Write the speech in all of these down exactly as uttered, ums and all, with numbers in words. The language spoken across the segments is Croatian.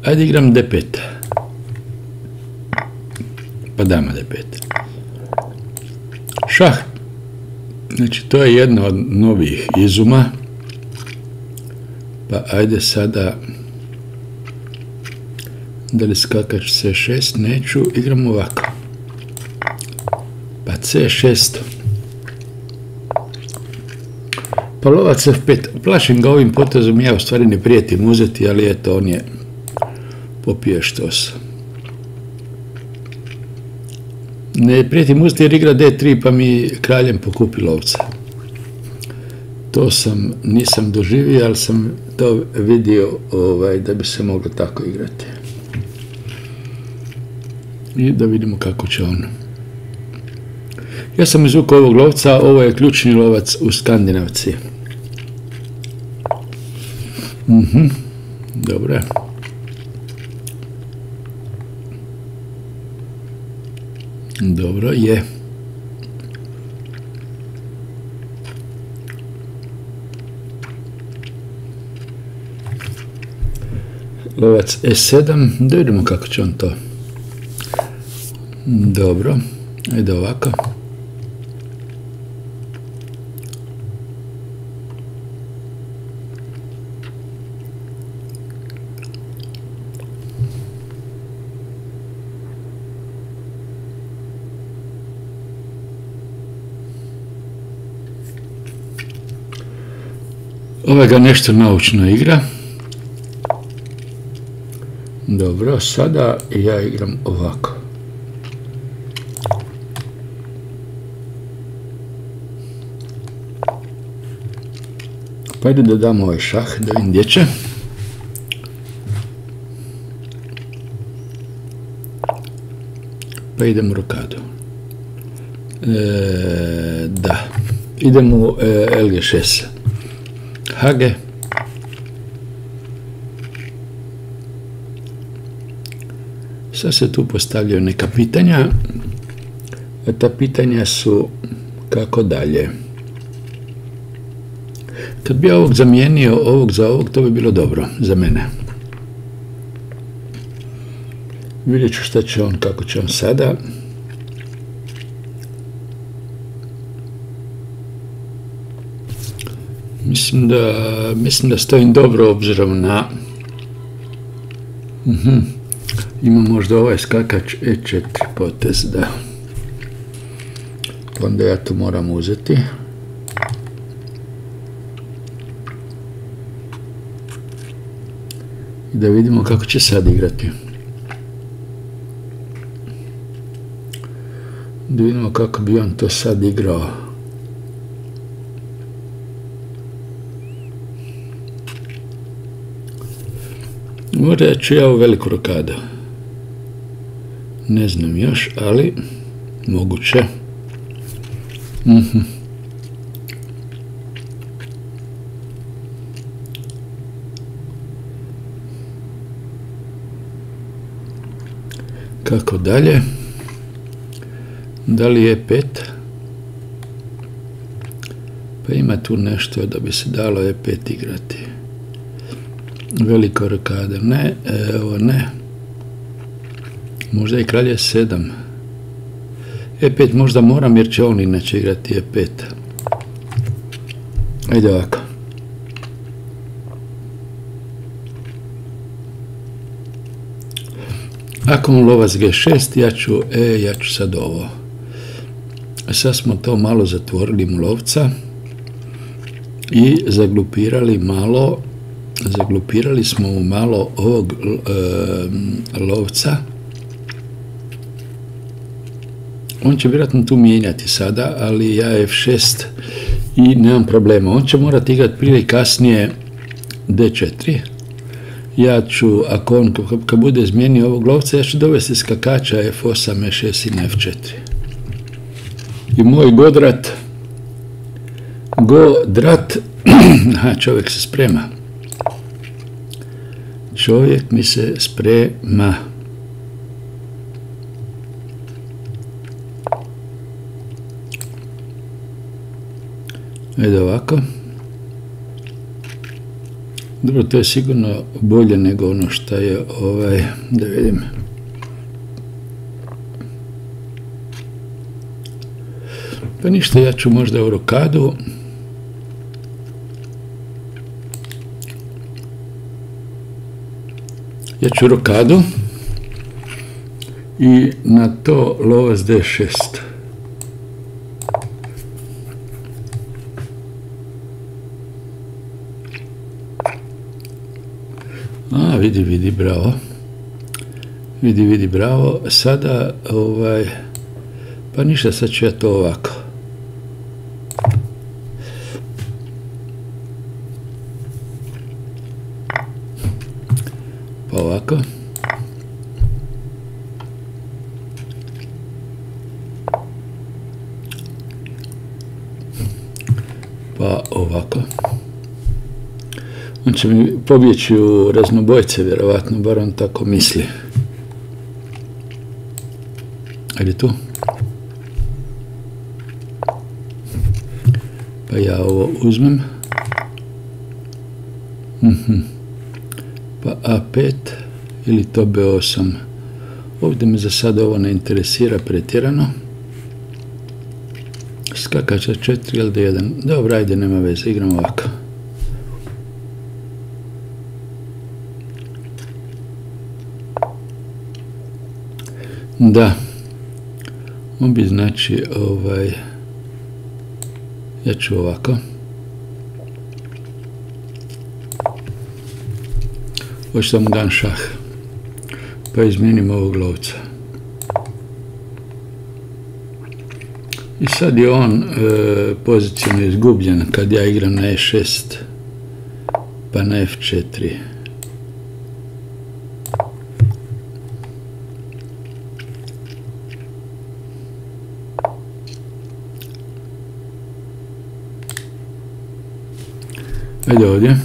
Ajde igram D pet. Pa dama D pet. Šah. Znači, to je jedna od novih izuma. Pa ajde sada... Da li skakač C šest? Neću. Igram ovako. Pa C šest. Pa lovac F pet. Plašim ga ovim potezom. Ja u stvari ne prijetim uzeti, ali eto, on je popije štos. Ne prijetim uzeti jer igra D tri pa mi kraljem pokupi lovca. To sam, nisam doživio, ali sam to vidio ovaj, da bi se moglo tako igrati. I da vidimo kako će on. Ja sam izvukao ovog lovca, ovo je ključni lovac u Skandinavci. Mhm, dobro je. Dobro je. Lovac E sedam, da vidimo kako će on to. Dobro, ajde ovako. Ovaj ga nešto naučno igra. Dobro, sada ja igram ovako. Pa ajde da dam ovaj šah, da vidim gdje će. Pa idem u rokadu. E, da, idem u e, L G šest. Hage. Sad se tu postavljaju neka pitanja. A ta pitanja su kako dalje. Kad bi ja ovog zamijenio ovog za ovog, to bi bilo dobro za mene. Vidjet ću šta će on, kako će on sada. Mislim da, mislim da stojim dobro obzirom na... Uh-huh. Ima možda ovaj skakač E četiri potez, da. Onda ja tu moram uzeti. I da vidimo kako će sad igrati. Da vidimo kako bi on to sad igrao. Možda ću ja u veliku rokadu. Ne znam još, ali moguće. Mhm. Kako dalje? Da li je pet? Pa ima tu nešto da bi se dalo E pet igrati. Veliko rokada. Ne, evo ne. Možda i kralj je sedam. E pet možda moram jer će on inače igrati E pet. Ajde ovako. Ako on lovac G šest, ja ću, e, ja ću sad ovo. Sad smo to malo zatvorili mu lovca i zaglupirali malo, zaglupirali smo mu malo ovog e, lovca. On će vjerojatno tu mijenjati sada, ali ja F šest i nemam problema. On će morati igrati prije i kasnije D četiri. Ja ću, ako on kad bude izmijenio ovog lovca, ja ću dovesti skakača F osam, E šest i na F četiri. I moj godrat, godrat, aha, čovjek se sprema. Čovjek mi se sprema. Ajde ovako. Dobro, to je sigurno bolje nego ono što je ovaj, da vidim. Pa ništa, ja ću možda u rokadu. Ja ću rokadu i na to lovac D šest. A, vidi, vidi, bravo. Vidi, vidi, bravo. Sada, ovaj, pa ništa, sad ću ja to ovako. Pa ovako. Pa ovako. On će mi pobjeći u raznobojce, vjerovatno, bar on tako misli. Ajde tu. Pa ja ovo uzmem. Mhm. Pa A pet ili to B osam. Ovdje me za sada ovo ne interesira pretjerano. Skakača četiri ili D jedan. Dobro, ajde, nema veze, igram ovako. Da. On bi znači, ovaj, ja ću ovako. Hoću da mu dam šah. Pa izmijenim ovog lovca. I sad je on e, pozicijno izgubljen kad ja igram na E šest pa na F četiri. Ajde ovdje.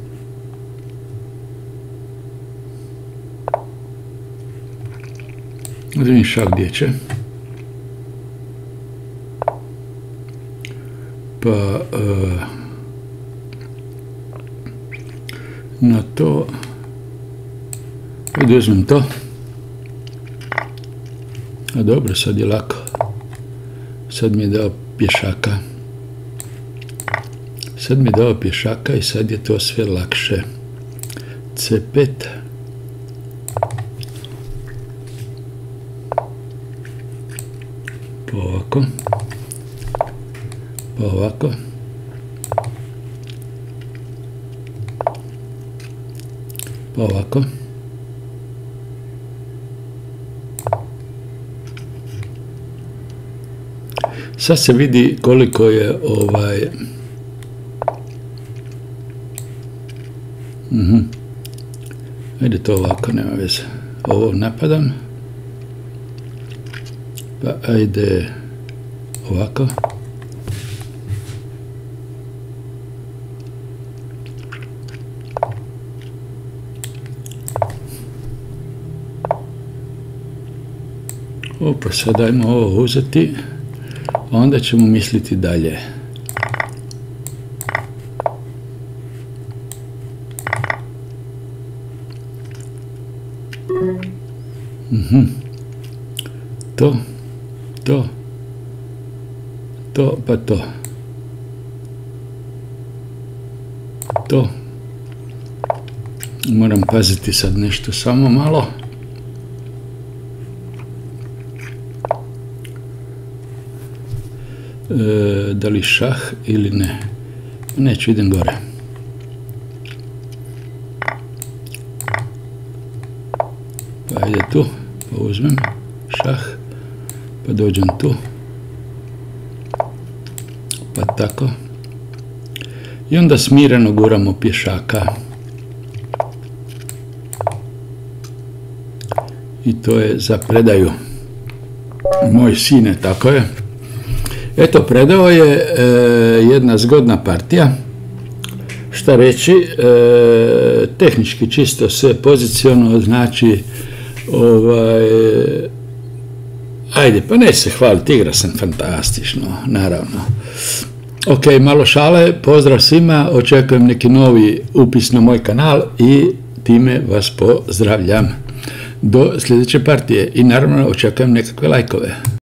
Uzmim šah gdje će. Pa uh, na to ajde uzmem to. A dobro, sad je lako. Sad mi je dao pješaka. Sad mi je dao pješaka i sad je to sve lakše. C pet. Pa ovako. Pa ovako. Pa ovako. Sad se vidi koliko je ovaj mhm. Ajde to ovako, nema veze. Ovo napadam. Pa ajde ovako. Opa, sad dajmo ovo uzeti, a onda ćemo misliti dalje. Mhm. To, to, to, pa to. To. Moram paziti sad nešto samo malo. E, da li šah ili ne? Neću, idem gore. Pa ide tu, pa uzmem šah, pa dođem tu, pa tako. I onda smireno guramo pješaka. I to je za predaju. Moj sine, tako je. Eto, predao je e, jedna zgodna partija. Šta reći, e, tehnički čisto sve poziciono, znači ovaj, ajde, pa ne se hvaliti, igra sam fantastično, naravno. Ok, malo šale, pozdrav svima, očekujem neki novi upis na moj kanal i time vas pozdravljam do sljedeće partije i naravno očekujem nekakve lajkove.